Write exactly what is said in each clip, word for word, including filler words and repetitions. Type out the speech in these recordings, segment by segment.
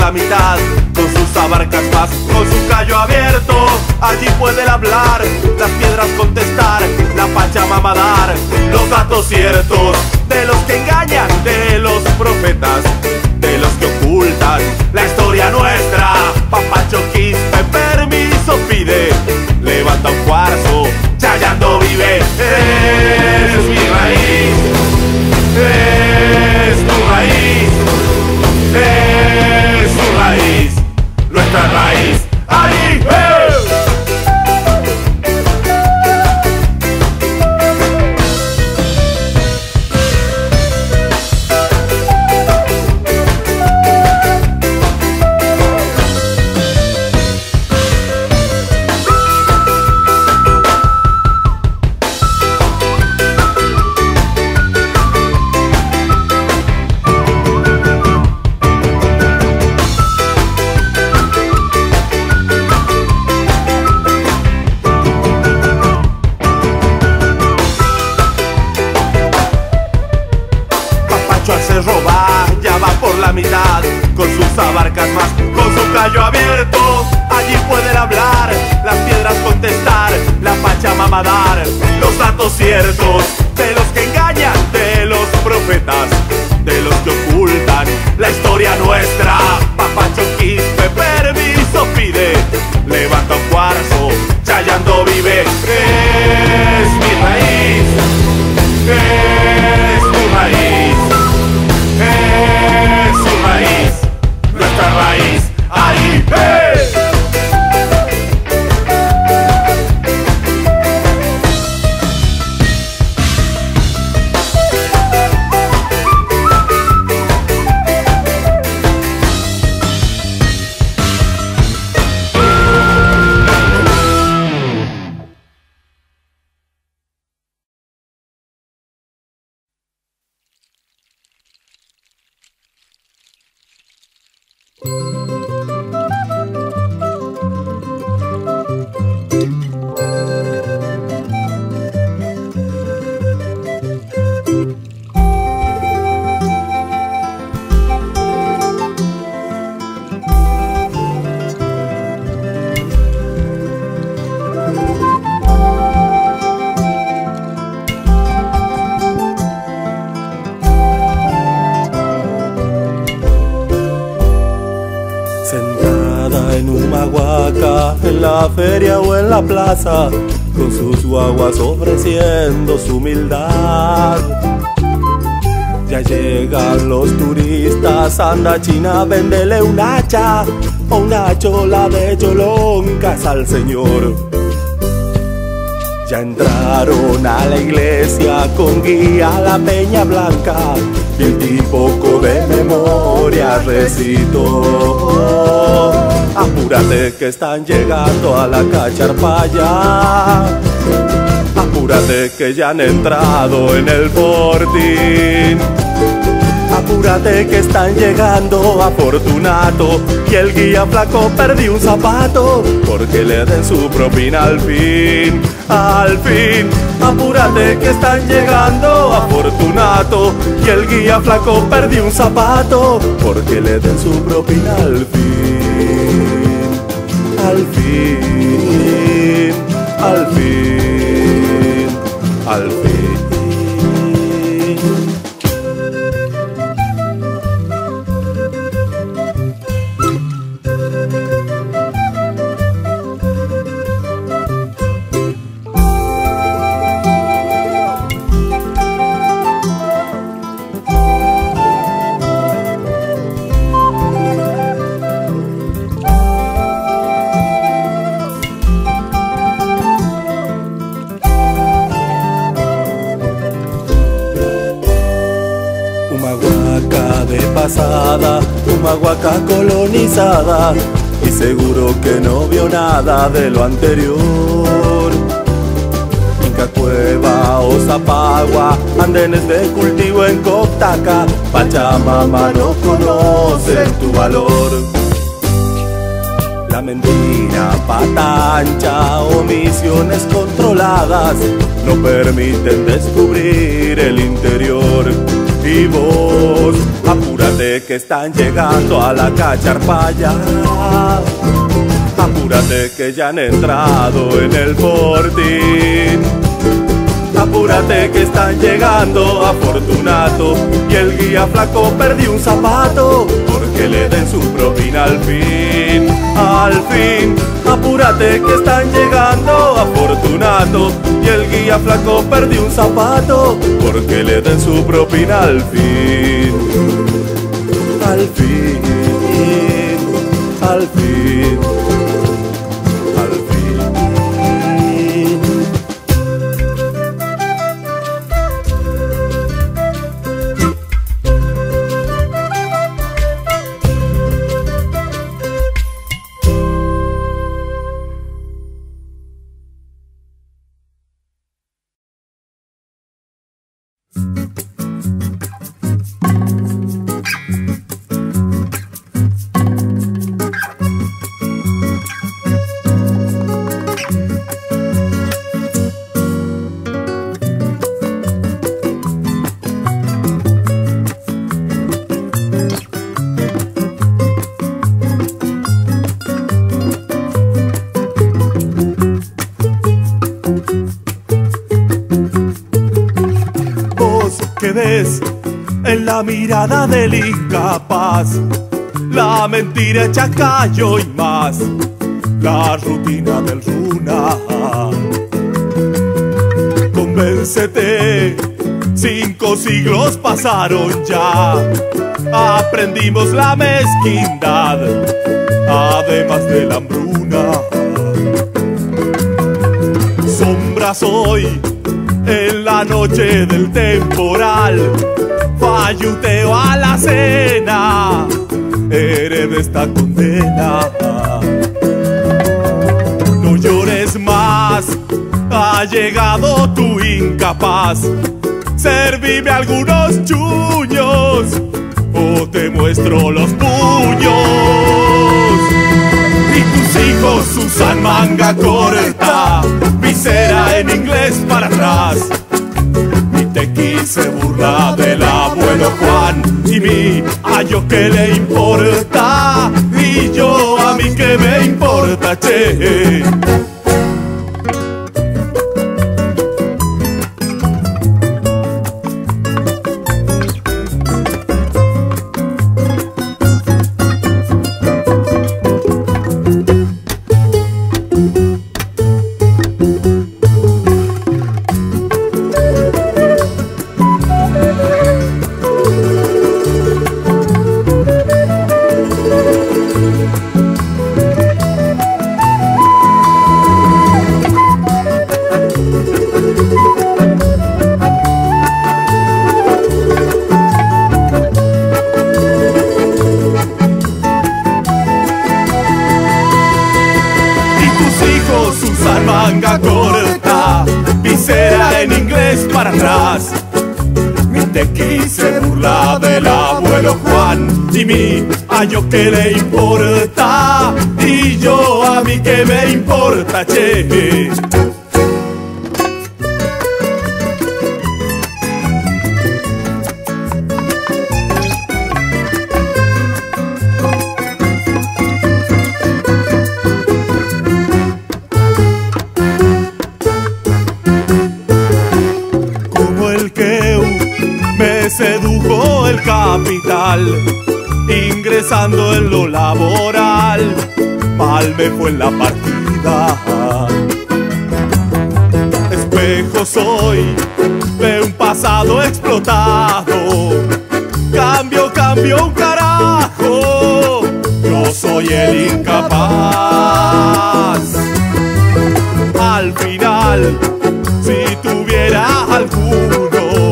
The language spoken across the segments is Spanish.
la mitad, con sus abarcas más, con su callo abierto. Allí puede hablar, las piedras contestar, la Pachamama dar los datos ciertos de los que engañan, de los profetas, de los que ocultan la historia nuestra. Papacho Quispe permiso pide, levanta un cuarzo, chayando vive. Es mi raíz, es tu raíz, es su raíz, nuestra raíz. ¡Ahí! ¡Eh! Al cerro va, ya va por la mitad, con sus abarcas más, con su callo abierto. Allí pueden hablar, las piedras contestar, la Pachamama dar los datos ciertos de los que engañan, de los profetas, de los que ocultan la historia nuestra. Papacho Quispe permiso pide, levanta un cuarzo, chayando vive. Es mi raíz, es tu raíz, es su raíz, nuestra raíz. ¡Ahí! ¡Hey! Sentada en una huaca, en la feria o en la plaza, con sus guaguas ofreciendo su humildad. Ya llegan los turistas, anda China, véndele un hacha o una chola de choloncas al señor. Ya entraron a la iglesia con guía a la Peña Blanca, y el tipo de memoria recitó. Apúrate que están llegando a la Cacharpaya, apúrate que ya han entrado en el fortín. Apúrate que están llegando a Fortunato, y el guía flaco perdió un zapato, porque le den su propina al fin, al fin. Apúrate que están llegando a Fortunato, y el guía flaco perdió un zapato, porque le den su propina al fin, al fin, al fin, al fin. Pasada, una huaca colonizada, y seguro que no vio nada de lo anterior. Inca Cueva o Zapagua, andenes de cultivo en Coctaca, Pachamama no conocen tu valor. La mentira, pata ancha o misiones controladas no permiten descubrir el interior. Y vos Apúrate que están llegando a la cacharpaya. Apúrate que ya han entrado en el fortín. Apúrate que están llegando a Fortunato y el guía flaco perdió un zapato porque le den su propina al fin, al fin. Apúrate que están llegando a Fortunato y el guía flaco perdió un zapato porque le den su propina al fin, al fin, al fin, al fin. Que ves en la mirada del incapaz, la mentira hecha callo y más, la rutina del runa. Convéncete, cinco siglos pasaron ya, aprendimos la mezquindad, además de la hambruna. Sombra soy en la noche del temporal, falluteo a la cena, heredé esta condena. No llores más, ha llegado tu incapaz, servime algunos chuños o te muestro los puños. Y tus hijos usan manga corta, visera en inglés para atrás. Y te quise burlar del abuelo Juan y mi a yo que le importa, y yo a mí que me importa, che. Manga corta, visera en inglés para atrás. Ni te quise burlar del abuelo Juan y mi a yo que le importa, y yo a mí que me importa, che. Sedujo el capital, ingresando en lo laboral, mal me fue en la partida. Espejo soy de un pasado explotado, cambio, cambio un carajo, yo soy el incapaz. Al final, si tuviera alguno,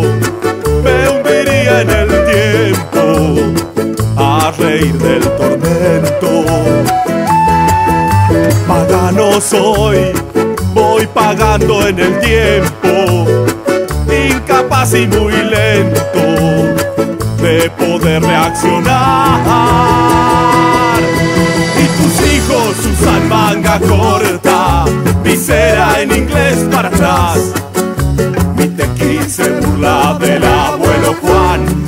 en el tiempo a reír del tormento. Pagano soy, voy pagando en el tiempo, incapaz y muy lento de poder reaccionar. Y tus hijos usan manga corta, visera en inglés para atrás. Ni te quise burlar del abuelo Juan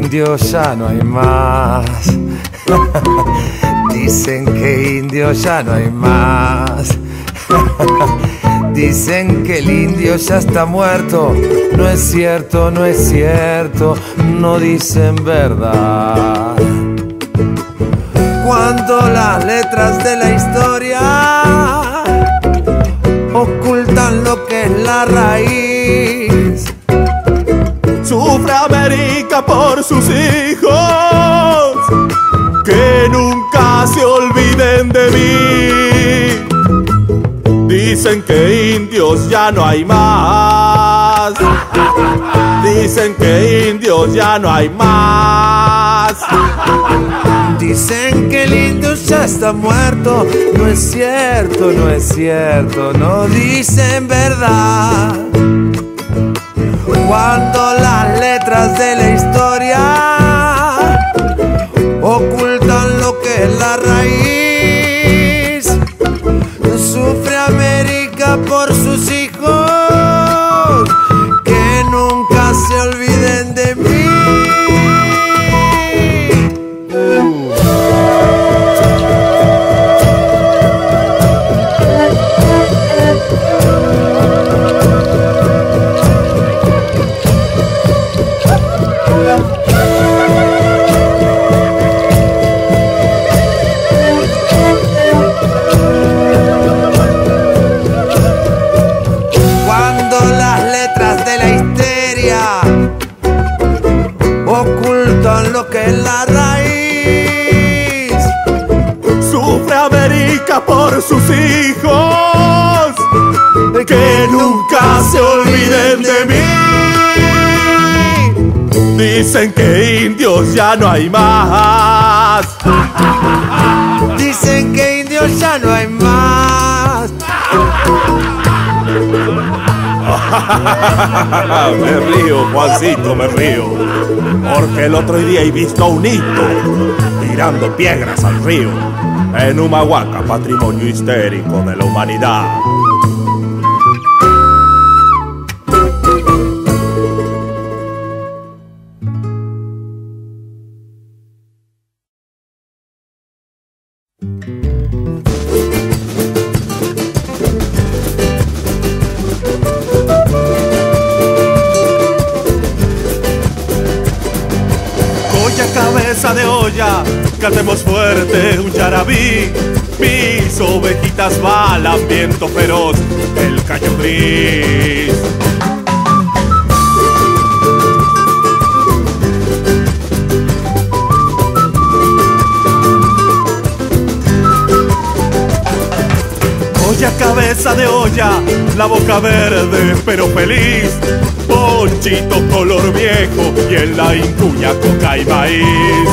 indios ya no hay más. Dicen que indios ya no hay más. Dicen que el indio ya está muerto. No es cierto, no es cierto, no dicen verdad. Cuando las letras de la historia ocultan lo que es la raíz, sufre América por sus hijos, que nunca se olviden de mí. Dicen que indios ya no hay más. Dicen que indios ya no hay más. Dicen que el indio ya está muerto. No es cierto, no es cierto, no dicen verdad. Cuando las letras de la historia ocultan lo que es la raíz, sufre América por sus hijos, que nunca se olviden de mí. Lo que es la raíz, sufre América por sus hijos, que nunca se olviden de mí. Dicen que indios ya no hay más. Dicen que indios ya no hay más. Me río, Juancito, me río, porque el otro día he visto a un hito tirando piedras al río en Humahuaca, patrimonio histérico de la humanidad. Cabeza de olla, cantemos fuerte un yarabí. Mis ovejitas balan, viento feroz, el caño gris. Olla, cabeza de olla, la boca verde pero feliz. Ponchito color viejo y en la incuña coca y maíz.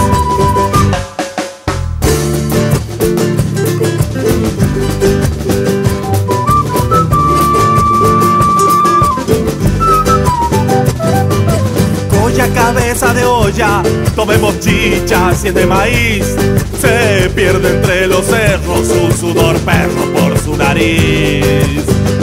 Olla, cabeza de olla, tomemos chicha, cien de maíz. Se pierde entre los cerros un sudor perro por su nariz.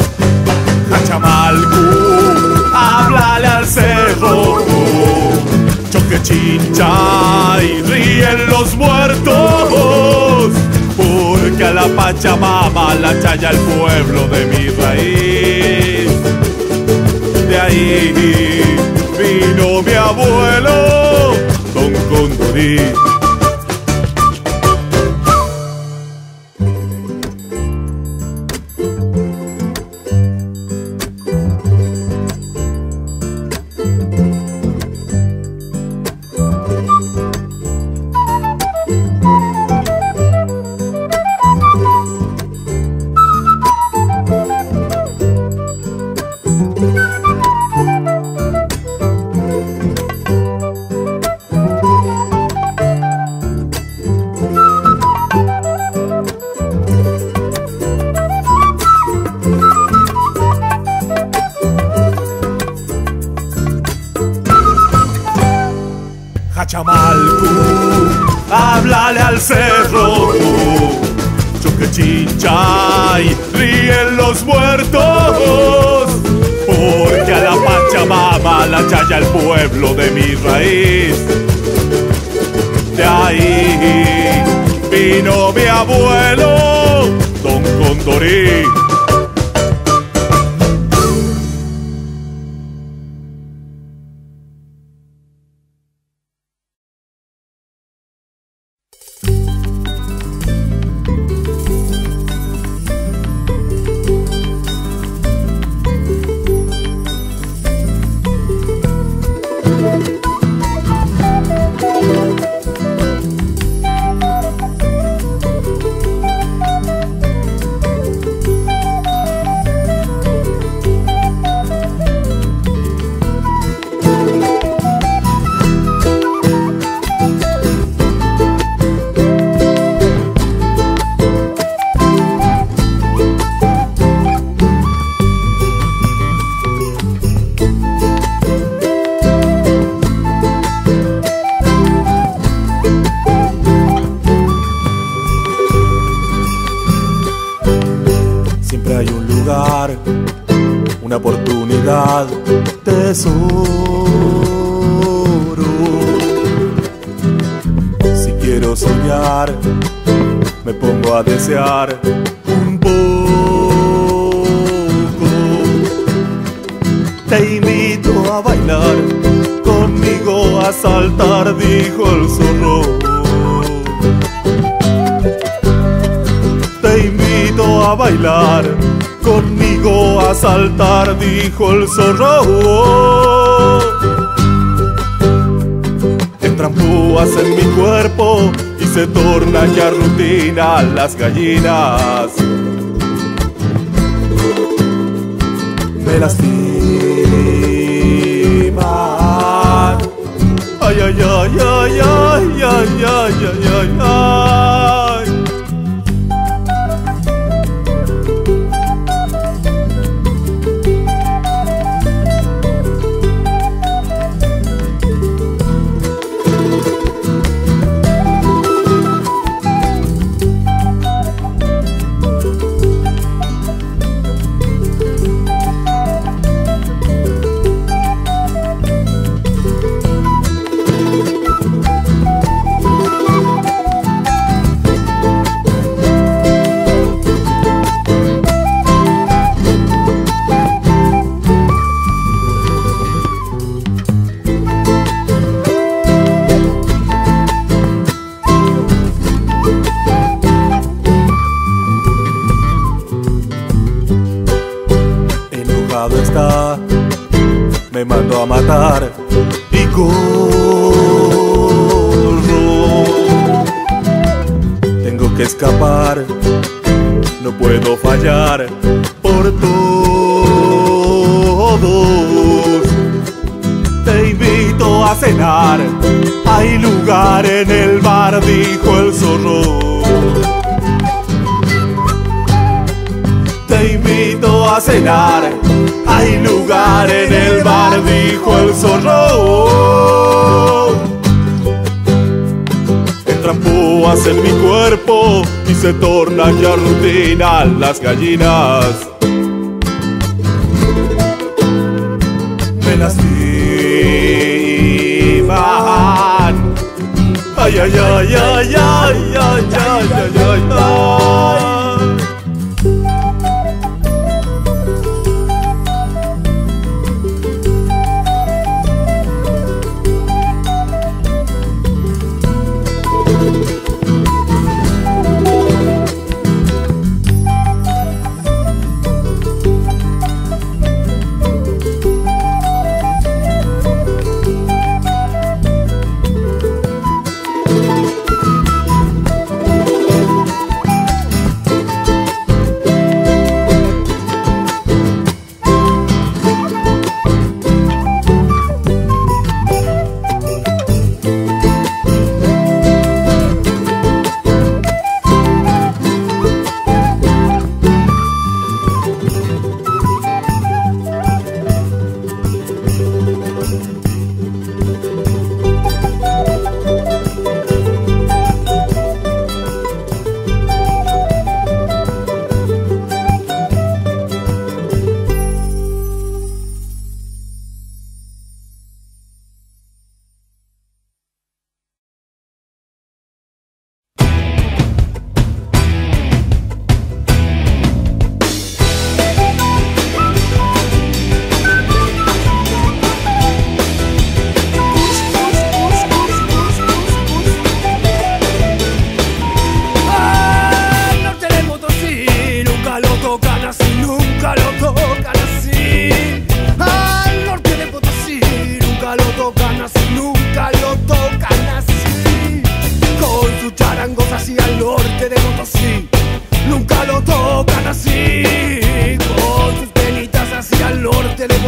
Cachamalcu, háblale al cerro, choque chincha y ríen los muertos, porque a la Pachamama la chaya el pueblo de mi raíz. De ahí vino mi abuelo, Don Condorí. Cachamalcu, háblale al cerro, choque chincha y ríen los muertos, porque a la Pachamama la chaya el pueblo de mi raíz. vino mi abuelo, Don Condorí. Una oportunidad, tesoro. Si quiero soñar, me pongo a desear un poco. Te invito a bailar, conmigo a saltar, dijo el zorro. Te invito a bailar, conmigo a saltar, dijo el zorro. Entran púas en mi cuerpo y se tornan ya rutina las gallinas. Me lastiman. Ay, ay, ay, ay, ay, ay, ay, ay, ay, ay. Está, me mandó a matar y corro. Tengo que escapar, no puedo fallar por todos. Te invito a cenar, hay lugar en el bar, dijo el zorro. Te invito a cenar, hay lugar en el bar, dijo el zorro. Entran púas en mi cuerpo y se tornan ya rutina las gallinas. Me lastiman. Ay, ay, ay, ay, ay, ay, ay, ay, ay, ay.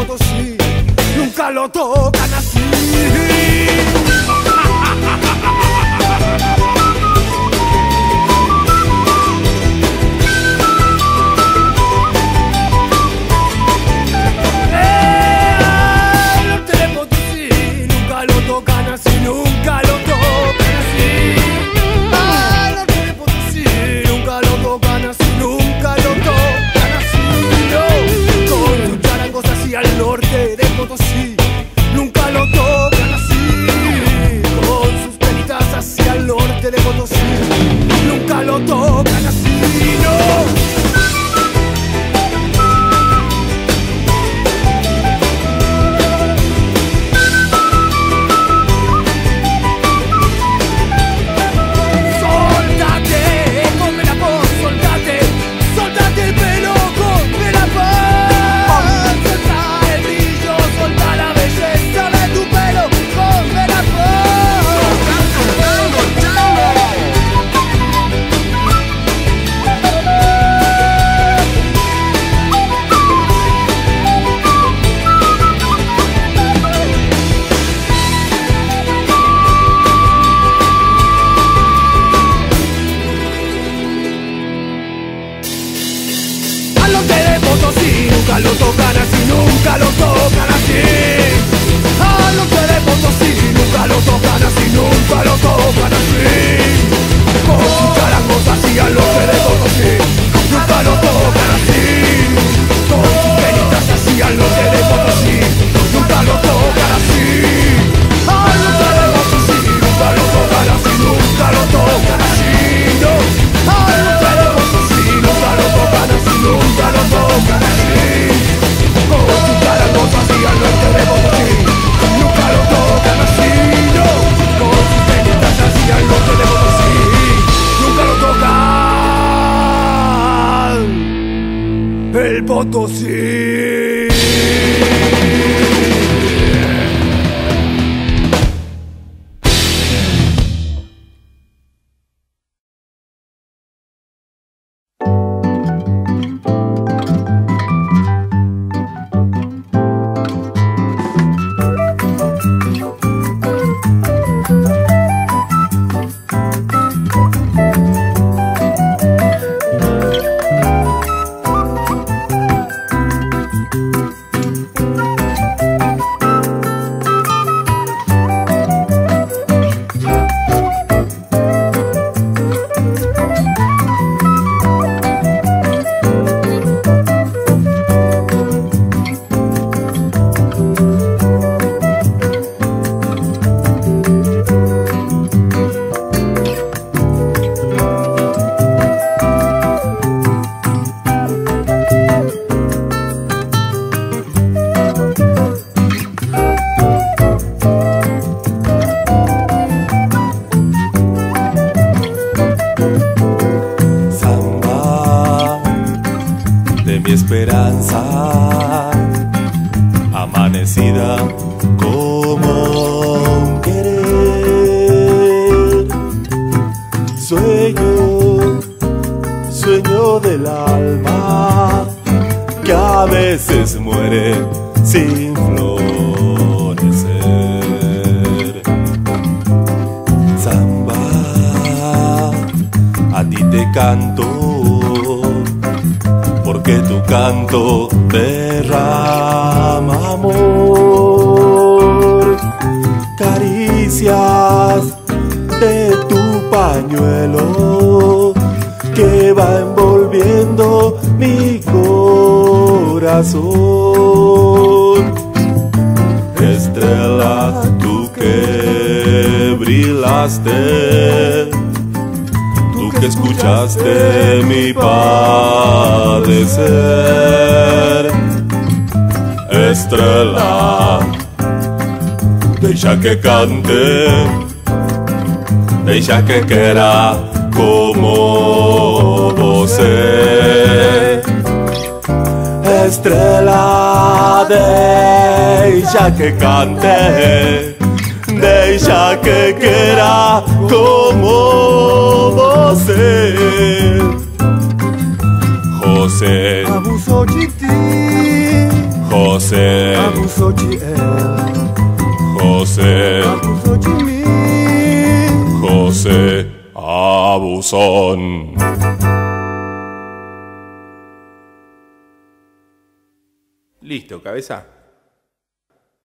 Potosí nunca lo tocan así. Potosí. Esperanza amanecida como un querer, sueño, sueño del alma que a veces muere sin florecer. Samba, a ti te canto porque tu canto derrama amor, caricias de tu pañuelo que va envolviendo mi corazón. Estrella, tú que brillaste, tú que escuchaste mi padecer. Estrella, deja que cante, deja que quiera como você. Estrella, deja que cante, deja que quiera como você. José, abusou de ti. José. José, José, José Abusón. Listo, cabeza.